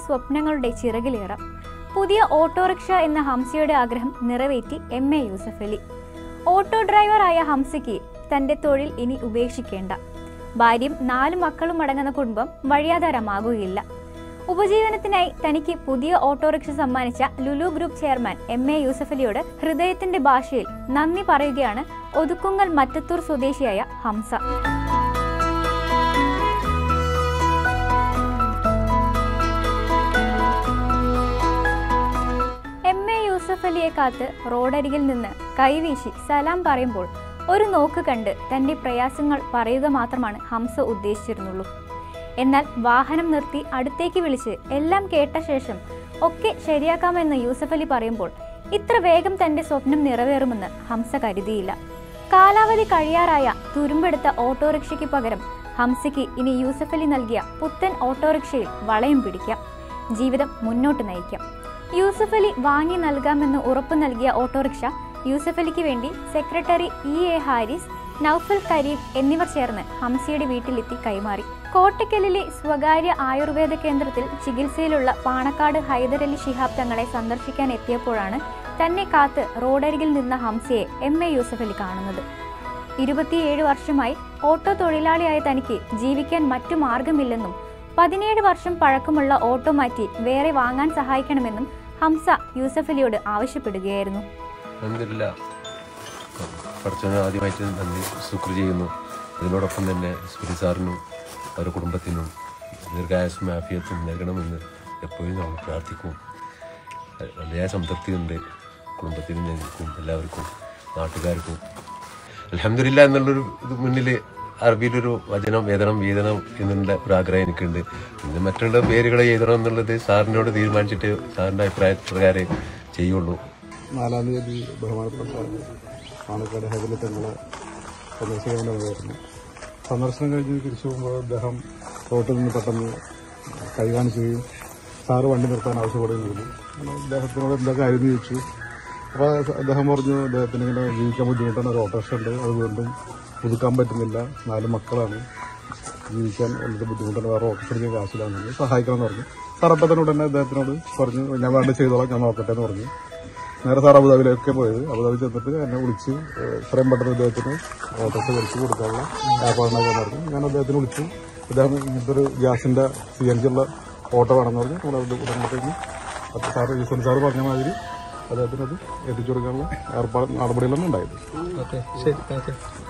സ്വപ്നങ്ങളുടെ ചിറകിലേറാം. പുതിയ ഓട്ടോറിക്ഷ എന്ന ഹംസയുടെ ആഗ്രഹം നിറവേറ്റി MA യൂസഫലി. ഓട്ടോ ഡ്രൈവറായ ഹംസയ്ക്ക് തന്റെ തൊഴിൽ ഇനി ഉപേക്ഷിക്കേണ്ട. ഭാര്യയും 4 മക്കളും അടങ്ങുന്ന കുടുംബം വഴിയാധാരമാകുകയില്ല. ഉപജീവനത്തിനായി തനിക്ക് പുതിയ ഓട്ടോറിക്ഷ സമ്മാനിച്ച ലുലു ഗ്രൂപ്പ് ചെയർമാൻ MA യൂസഫലിയോട് ഹൃദയത്തിന്റെ ഭാഷയിൽ നന്ദി പറയുകയാണ് ഒതുക്കുങ്ങൽ മറ്റത്തൂർ സ്വദേശിയായ ഹംസ. MA യൂസഫലിയെ കാത്ത് റോഡരികിൽ നിന്ന് കൈവീശി സലാം പറയുമ്പോൾ ഒരു നോക്ക് കണ്ട് തന്റെ പ്രയാസങ്ങൾ പറയുക മാത്രമാണ് ഹംസ ഉദ്ദേശിച്ചിരുന്നുള്ളൂ. എന്നാൽ വാഹനം നിർത്തി അടുത്തേക്ക് വിളിച്ച് എല്ലാം കേട്ട ശേഷം ഒക്കെ ശരിയാക്കാമെന്ന് യൂസഫലി പറയുമ്പോൾ ഇത്ര വേഗം തന്റെ സ്വപ്നം നിറവേറുമെന്ന് ഹംസ കരുതിയില്ല. കാലാവധി കഴിയാറായ തുരുമ്പെടുത്ത ഓട്ടോറിക്ഷയ്ക്ക് പകരം ഹംസയ്ക്ക് ഇനി യൂസഫലി നൽകിയ പുത്തൻ ഓട്ടോറിക്ഷയിൽ വളയം പിടിക്കാം, ജീവിതം മുന്നോട്ട് നയിക്കാം. യൂസഫലി വാങ്ങി നൽകാമെന്ന് ഉറപ്പു നൽകിയ ഓട്ടോറിക്ഷ യൂസഫലിക്ക് വേണ്ടി സെക്രട്ടറി EA ഹാരിസ്, നൌഫൽ കരീം എന്നിവർ ചേർന്ന് ഹംസയുടെ വീട്ടിലെത്തി കൈമാറി. കോട്ടയ്ക്കലിലെ സ്വകാര്യ ആയുർവേദ കേന്ദ്രത്തിൽ ചികിത്സയിലുള്ള പാണക്കാട് ഹൈദരലി ശിഹാബ് തങ്ങളെ സന്ദർശിക്കാൻ എത്തിയപ്പോഴാണ് തന്നെ കാത്ത് റോഡരികിൽ നിന്ന ഹംസയെ MA യൂസഫലി കാണുന്നത്. 27 വർഷമായി ഓട്ടോ തൊഴിലാളിയായ തനിക്ക് ജീവിക്കാൻ മറ്റു മാർഗമില്ലെന്നും 17 വർഷം പഴക്കമുള്ള ഓട്ടോ മാറ്റി വേറെ വാങ്ങാൻ സഹായിക്കണമെന്നും ഹംസ യൂസഫലിയോട് ആവശ്യപ്പെടുകയായിരുന്നു. ആദ്യമായിട്ട് നന്ദി ശുക്ർ ചെയ്യുന്നു. അതിനോടൊപ്പം തന്നെ സുരി സാറിനും അവരുടെ കുടുംബത്തിനും ദീർഘായുസ്സും ആഫിയത്തും നൽകണമെന്ന് എപ്പോഴും നമ്മൾ പ്രാർത്ഥിക്കും. വലിയ സംതൃപ്തിയുണ്ട് കുടുംബത്തിനും, ഞങ്ങൾക്കും, എല്ലാവർക്കും, നാട്ടുകാർക്കും. അൽഹംദുലില്ലാ എന്നുള്ളൊരു ഇത് മുന്നിൽ അറബിയിലൊരു വചനം വീതനം എന്നുള്ള ഒരു ആഗ്രഹം എനിക്കുണ്ട്. പിന്നെ മറ്റുള്ള പേരുകളെ എഴുതണം എന്നുള്ളത് സാറിനോട് തീരുമാനിച്ചിട്ട് സാറിൻ്റെ അഭിപ്രായപ്രകാരം ചെയ്യുള്ളൂ. 4-ാം തീയതി ബഹുമാനപ്പെട്ട പാണക്കാട് ഹൈദരലി തങ്ങളെ സന്ദർശിക്കാനായിരുന്നു. സന്ദർശനം കഴിഞ്ഞ് തിരിച്ചു പോകുമ്പോൾ അദ്ദേഹം റോട്ടിൽ നിന്ന് പെട്ടെന്ന് കൈ കാണിക്കുകയും സാറ് വണ്ടി നിർത്താൻ ആവശ്യപ്പെടുകയും ചെയ്തു. അദ്ദേഹത്തിനോട് എന്താ കാര്യം ചോദിച്ചു. അപ്പോൾ അദ്ദേഹം പറഞ്ഞു അദ്ദേഹത്തിന് ഇങ്ങനെ ജീവിക്കാൻ ബുദ്ധിമുട്ടാണ്, ഒരു ഓട്ടോറിക്ഷ ഉണ്ട്, അത് വീണ്ടും പുതുക്കാൻ പറ്റുന്നില്ല, 4 മക്കളാണ്, ജീവിക്കാൻ വളരെ ബുദ്ധിമുട്ടാണ്, വേറെ ഓട്ടോറിക്ഷ എടുക്കാൻ കാശില്ലാന്ന് സഹായിക്കണം എന്ന് പറഞ്ഞു. സാർ അപ്പം തന്നെ ഉടനെ അദ്ദേഹത്തിനോട് പറഞ്ഞു ഞാൻ വേണ്ട ചെയ്തോളാം, ഞാൻ നോക്കട്ടെ എന്ന് പറഞ്ഞു. നേരെ സാർ അബുദാബിയിലേക്ക് പോയത്. അബുദാബി ചെന്നിട്ട് എന്നെ വിളിച്ച് ഇത്രയും പെട്ടെന്ന് അദ്ദേഹത്തിന് ഓട്ടോറിക്ഷ വിളിച്ച് കൊടുക്കാനുള്ള ഏർപ്പാടുണ്ടാക്കാൻ പറഞ്ഞു. ഞാൻ അദ്ദേഹത്തിന് വിളിച്ചു. അദ്ദേഹം ഇങ്ങനത്തെ ഒരു ഗ്യാസിന്റെ CNG ഉള്ള ഓട്ടോ വേണമെന്ന് പറഞ്ഞു. ഉടനത്തേക്ക് സാറ് യൂസഫ് സാറ് പറഞ്ഞ മാതിരി അദ്ദേഹത്തിനത് എത്തിച്ചു കൊടുക്കാനുള്ള നടപടികളൊന്നും ഉണ്ടായത്.